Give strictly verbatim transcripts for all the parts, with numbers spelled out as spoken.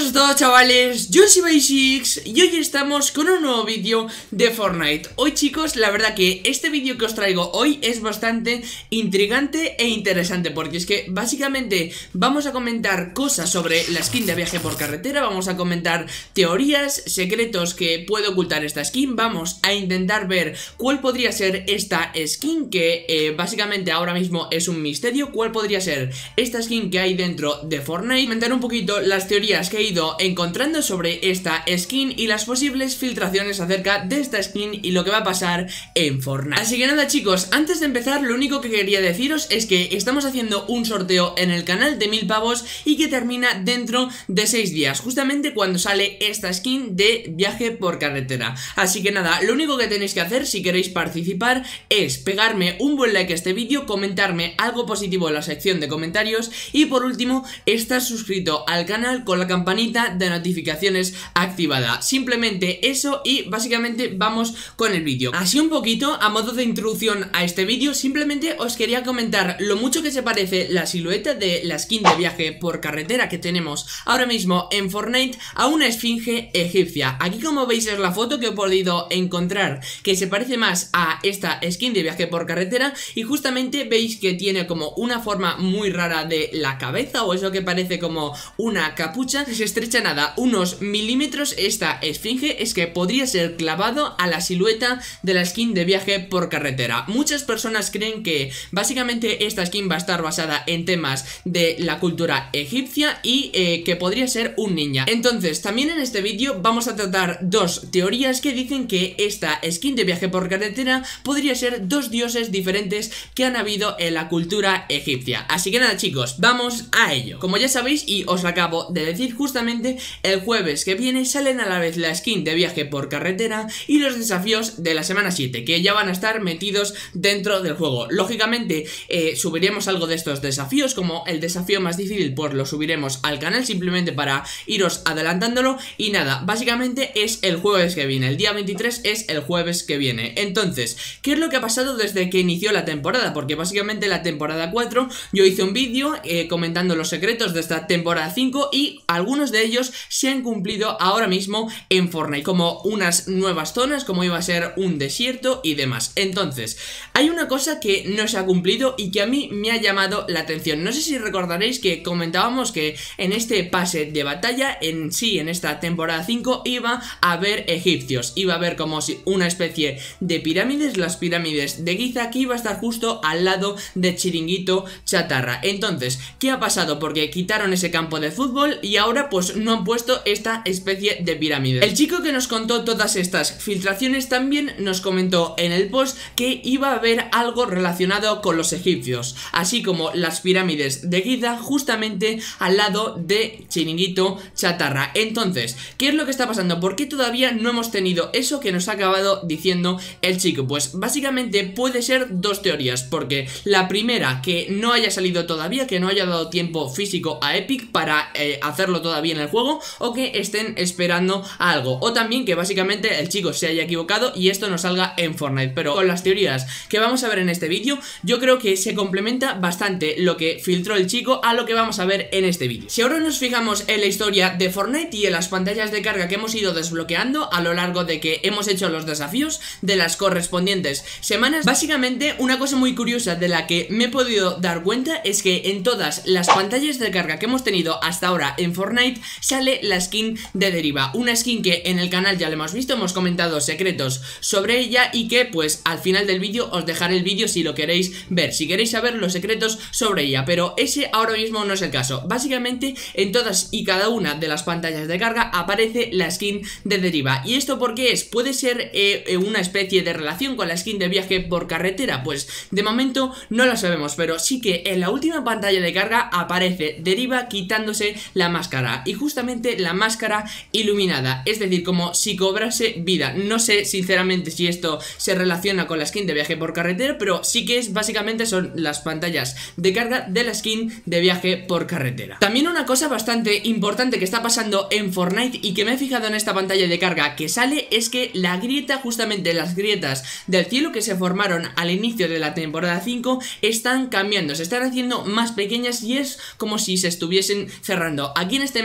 buenas a todos, chavales, yo soy Basics y hoy estamos con un nuevo vídeo de Fortnite. Hoy, chicos, la verdad que este vídeo que os traigo hoy es bastante intrigante e interesante, porque es que básicamente vamos a comentar cosas sobre la skin de viaje por carretera. Vamos a comentar teorías, secretos que puede ocultar esta skin. Vamos a intentar ver cuál podría ser esta skin, que eh, básicamente ahora mismo es un misterio. Cuál podría ser esta skin que hay dentro de Fortnite. Comentar un poquito las teorías que he ido encontrando sobre esta skin y las posibles filtraciones acerca de esta skin y lo que va a pasar en Fortnite. Así que nada, chicos, antes de empezar, lo único que quería deciros es que estamos haciendo un sorteo en el canal de mil pavos y que termina dentro de seis días, justamente cuando sale esta skin de viaje por carretera. Así que nada, lo único que tenéis que hacer si queréis participar es pegarme un buen like a este vídeo, comentarme algo positivo en la sección de comentarios y por último, estar suscrito al canal con la campanita de notificaciones activada. Simplemente eso y básicamente vamos con el vídeo. Así un poquito a modo de introducción a este vídeo, simplemente os quería comentar lo mucho que se parece la silueta de la skin de viaje por carretera que tenemos ahora mismo en Fortnite a una esfinge egipcia. Aquí, como veis, es la foto que he podido encontrar que se parece más a esta skin de viaje por carretera y justamente veis que tiene como una forma muy rara de la cabeza, o eso que parece como una capucha. Se estrecha nada unos milímetros esta esfinge, es que podría ser clavado a la silueta de la skin de viaje por carretera. Muchas personas creen que básicamente esta skin va a estar basada en temas de la cultura egipcia y eh, que podría ser un ninja. Entonces, también en este vídeo vamos a tratar dos teorías que dicen que esta skin de viaje por carretera podría ser dos dioses diferentes que han habido en la cultura egipcia. Así que nada, chicos, vamos a ello. Como ya sabéis y os acabo de decir, justamente el jueves que viene salen a la vez la skin de viaje por carretera y los desafíos de la semana siete, que ya van a estar metidos dentro del juego. Lógicamente eh, subiremos algo de estos desafíos, como el desafío más difícil pues lo subiremos al canal simplemente para iros adelantándolo. Y nada, básicamente es el jueves que viene, el día veintitrés es el jueves que viene. Entonces, ¿qué es lo que ha pasado desde que inició la temporada? Porque básicamente la temporada cuatro yo hice un vídeo eh, comentando los secretos de esta temporada cinco y algunos de ellos se han cumplido ahora mismo en Fortnite, como unas nuevas zonas, como iba a ser un desierto y demás. Entonces, hay una cosa que no se ha cumplido y que a mí me ha llamado la atención. No sé si recordaréis que comentábamos que en este pase de batalla, en sí, en esta temporada cinco, iba a haber egipcios, iba a haber como si una especie de pirámides, las pirámides de Giza, que iba a estar justo al lado de Chiringuito Chatarra. Entonces, ¿qué ha pasado? Porque quitaron ese campo de fútbol y ahora pues no han puesto esta especie de pirámide. El chico que nos contó todas estas filtraciones también nos comentó en el post que iba a haber algo relacionado con los egipcios, así como las pirámides de Giza justamente al lado de Chiringuito Chatarra. Entonces, ¿qué es lo que está pasando? ¿Por qué todavía no hemos tenido eso que nos ha acabado diciendo el chico? Pues básicamente puede ser dos teorías, porque la primera, que no haya salido todavía, que no haya dado tiempo físico a Epic para eh, hacerlo todavía en el juego, o que estén esperando a algo, o también que básicamente el chico se haya equivocado y esto no salga en Fortnite. Pero con las teorías que vamos a ver en este vídeo, yo creo que se complementa bastante lo que filtró el chico a lo que vamos a ver en este vídeo. Si ahora nos fijamos en la historia de Fortnite y en las pantallas de carga que hemos ido desbloqueando a lo largo de que hemos hecho los desafíos de las correspondientes semanas, básicamente una cosa muy curiosa de la que me he podido dar cuenta es que en todas las pantallas de carga que hemos tenido hasta ahora en Fortnite sale la skin de Deriva, una skin que en el canal ya la hemos visto, hemos comentado secretos sobre ella y que pues al final del vídeo os dejaré el vídeo si lo queréis ver, si queréis saber los secretos sobre ella, pero ese ahora mismo no es el caso. Básicamente en todas y cada una de las pantallas de carga aparece la skin de Deriva. ¿Y esto por qué es? ¿Puede ser eh, una especie de relación con la skin de viaje por carretera? Pues de momento no lo sabemos, pero sí que en la última pantalla de carga aparece Deriva quitándose la máscara, y justamente la máscara iluminada, es decir, como si cobrase vida. No sé sinceramente si esto se relaciona con la skin de viaje por carretera, pero sí que es básicamente son las pantallas de carga de la skin de viaje por carretera. También una cosa bastante importante que está pasando en Fortnite y que me he fijado en esta pantalla de carga que sale es que la grieta, justamente las grietas del cielo que se formaron al inicio de la temporada cinco están cambiando, se están haciendo más pequeñas y es como si se estuviesen cerrando. Aquí en esta imagen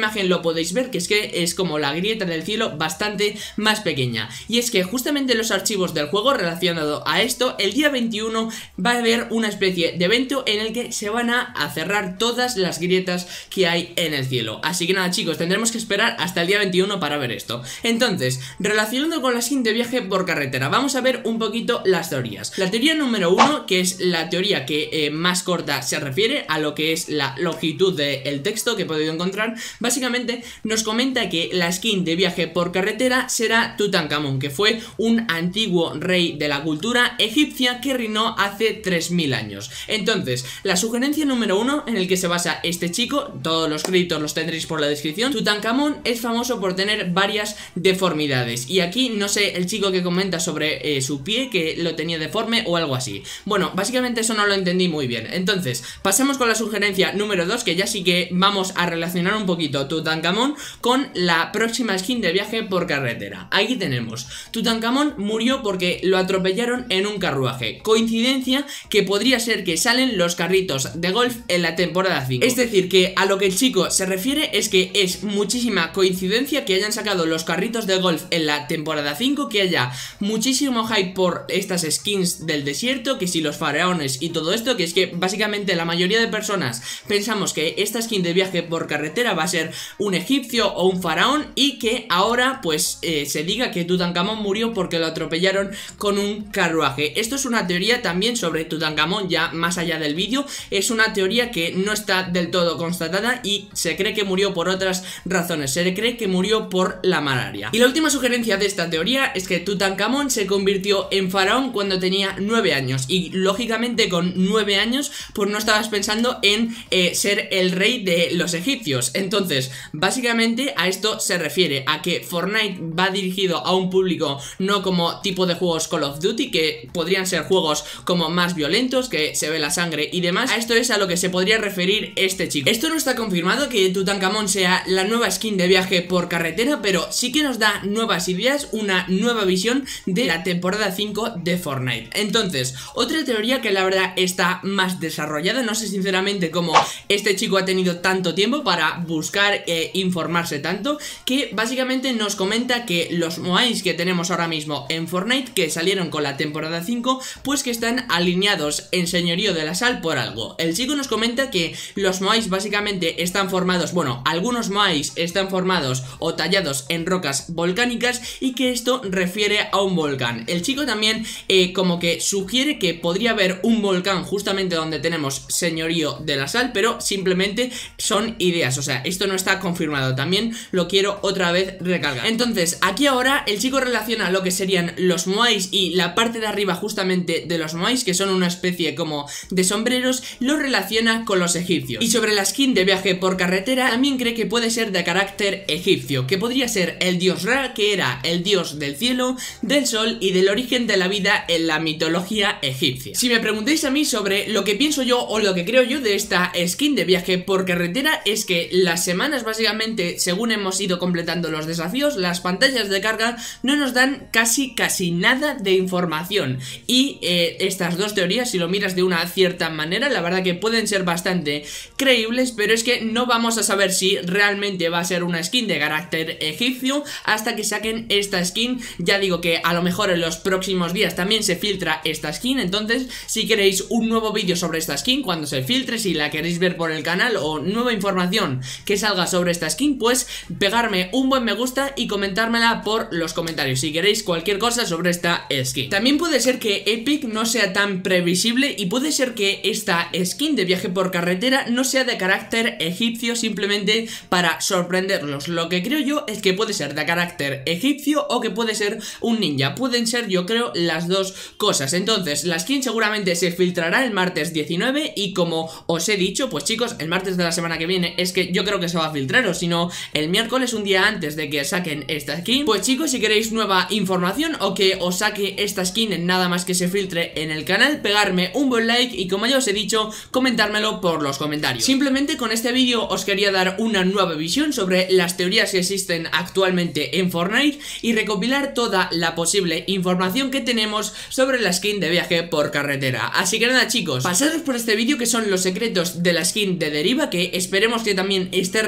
imagen lo podéis ver, que es que es como la grieta del cielo bastante más pequeña. Y es que justamente los archivos del juego relacionado a esto, el día veintiuno va a haber una especie de evento en el que se van a, a cerrar todas las grietas que hay en el cielo. Así que nada, chicos, tendremos que esperar hasta el día veintiuno para ver esto. Entonces, relacionado con la skin de viaje por carretera, vamos a ver un poquito las teorías. La teoría número uno, que es la teoría que eh, más corta se refiere a lo que es la longitud del texto que he podido encontrar, básicamente nos comenta que la skin de viaje por carretera será Tutankamón, que fue un antiguo rey de la cultura egipcia que reinó hace tres mil años. Entonces, la sugerencia número uno en el que se basa este chico, todos los créditos los tendréis por la descripción. Tutankamón es famoso por tener varias deformidades, y aquí no sé el chico que comenta sobre eh, su pie, que lo tenía deforme o algo así. Bueno, básicamente eso no lo entendí muy bien. Entonces, pasemos con la sugerencia número dos, que ya sí que vamos a relacionar un poquito Tutankamón con la próxima skin de viaje por carretera. Aquí tenemos, Tutankamón murió porque lo atropellaron en un carruaje. Coincidencia que podría ser que salen los carritos de golf en la temporada cinco. Es decir, que a lo que el chico se refiere es que es muchísima coincidencia que hayan sacado los carritos de golf en la temporada cinco, que haya muchísimo hype por estas skins del desierto, que si los faraones y todo esto, que es que básicamente la mayoría de personas pensamos que esta skin de viaje por carretera va a ser un egipcio o un faraón, y que ahora pues eh, se diga que Tutankamón murió porque lo atropellaron con un carruaje. Esto es una teoría también sobre Tutankamón, ya más allá del vídeo, es una teoría que no está del todo constatada y se cree que murió por otras razones, se cree que murió por la malaria. Y la última sugerencia de esta teoría es que Tutankamón se convirtió en faraón cuando tenía nueve años, y lógicamente con nueve años pues no estabas pensando en eh, ser el rey de los egipcios. Entonces básicamente a esto se refiere a que Fortnite va dirigido a un público no como tipo de juegos Call of Duty, que podrían ser juegos como más violentos, que se ve la sangre y demás. A esto es a lo que se podría referir este chico. Esto no está confirmado que Tutankamón sea la nueva skin de viaje por carretera, pero sí que nos da nuevas ideas, una nueva visión de la temporada cinco de Fortnite. Entonces, otra teoría que la verdad está más desarrollada, no sé sinceramente cómo este chico ha tenido tanto tiempo para buscar e informarse tanto, que básicamente nos comenta que los moais que tenemos ahora mismo en Fortnite, que salieron con la temporada cinco, pues que están alineados en señorío de la sal por algo. El chico nos comenta que los moais básicamente están formados, bueno, algunos moais están formados o tallados en rocas volcánicas, y que esto refiere a un volcán. El chico también eh, como que sugiere que podría haber un volcán justamente donde tenemos señorío de la sal, pero simplemente son ideas, o sea, esto no está confirmado, también lo quiero otra vez recargar. Entonces, aquí ahora el chico relaciona lo que serían los moais y la parte de arriba justamente de los moais, que son una especie como de sombreros, lo relaciona con los egipcios. Y sobre la skin de viaje por carretera, también cree que puede ser de carácter egipcio, que podría ser el dios Ra, que era el dios del cielo, del sol y del origen de la vida en la mitología egipcia. Si me preguntáis a mí sobre lo que pienso yo o lo que creo yo de esta skin de viaje por carretera, es que las semanas básicamente, según hemos ido completando los desafíos, las pantallas de carga no nos dan casi casi nada de información, y eh, estas dos teorías, si lo miras de una cierta manera, la verdad que pueden ser bastante creíbles, pero es que no vamos a saber si realmente va a ser una skin de carácter egipcio hasta que saquen esta skin. Ya digo que a lo mejor en los próximos días también se filtra esta skin, entonces si queréis un nuevo vídeo sobre esta skin cuando se filtre, si la queréis ver por el canal o nueva información que salga sobre esta skin, pues pegarme un buen me gusta y comentármela por los comentarios si queréis cualquier cosa sobre esta skin. También puede ser que Epic no sea tan previsible, y puede ser que esta skin de viaje por carretera no sea de carácter egipcio simplemente para sorprenderlos. Lo que creo yo es que puede ser de carácter egipcio o que puede ser un ninja. Pueden ser, yo creo, las dos cosas. Entonces la skin seguramente se filtrará el martes diecinueve, y como os he dicho, pues chicos, el martes de la semana que viene es que yo creo que se va a filtrar, o si no el miércoles, un día antes de que saquen esta skin. Pues chicos, si queréis nueva información o que os saque esta skin en nada más que se filtre en el canal, pegarme un buen like y, como ya os he dicho, comentármelo por los comentarios. Simplemente con este vídeo os quería dar una nueva visión sobre las teorías que existen actualmente en Fortnite y recopilar toda la posible información que tenemos sobre la skin de viaje por carretera. Así que nada chicos, pasaros por este vídeo, que son los secretos de la skin de Deriva, que esperemos que también esté relacionado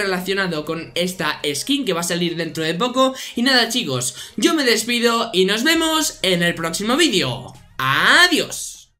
relacionado con esta skin que va a salir dentro de poco. Y nada chicos, yo me despido y nos vemos en el próximo vídeo. ¡Adiós!